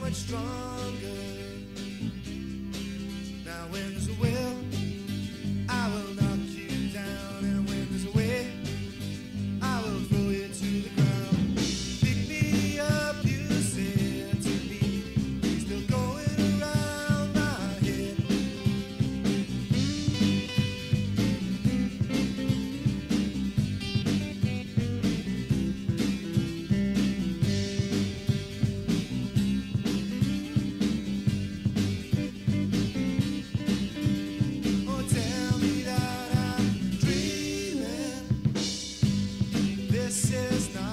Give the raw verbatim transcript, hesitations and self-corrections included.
much stronger. Now when there's a will, I will knock you down, and when there's a way, I will throw you to the ground. Pick me up, you said to me, still going around my head. Oh, tell me that I'm dreaming. This is not